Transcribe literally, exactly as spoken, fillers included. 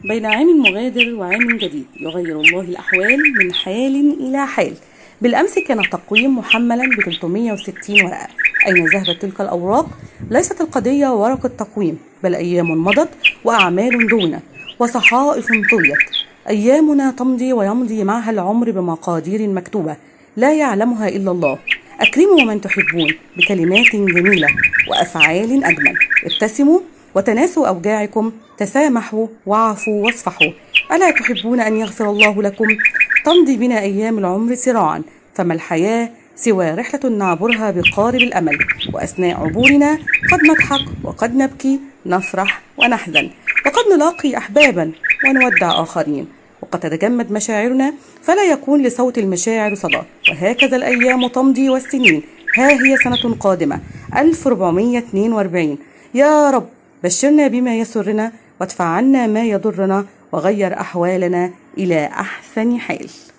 بين عام مغادر وعام جديد يغير الله الأحوال من حال إلى حال. بالأمس كان التقويم محملا ب ثلاثمائة وستين ورقة. أين ذهبت تلك الأوراق؟ ليست القضية ورق التقويم، بل أيام مضت وأعمال دونت وصحائف طويت. أيامنا تمضي ويمضي معها العمر بمقادير مكتوبة لا يعلمها إلا الله. أكرموا من تحبون بكلمات جميلة وأفعال أجمل. ابتسموا وتناسوا أوجاعكم، تسامحوا وعفوا واصفحوا. ألا تحبون أن يغفر الله لكم؟ تمضي بنا أيام العمر سراعا، فما الحياة سوى رحلة نعبرها بقارب الأمل، وأثناء عبورنا قد نضحك وقد نبكي، نفرح ونحزن، وقد نلاقي أحبابا ونودع آخرين، وقد تتجمد مشاعرنا فلا يكون لصوت المشاعر صدى. وهكذا الأيام تمضي والسنين، ها هي سنة قادمة ألف وأربعمائة واثنين وأربعين. يا رب بشرنا بما يسرنا وادفع عنا ما يضرنا وغير أحوالنا إلى أحسن حال.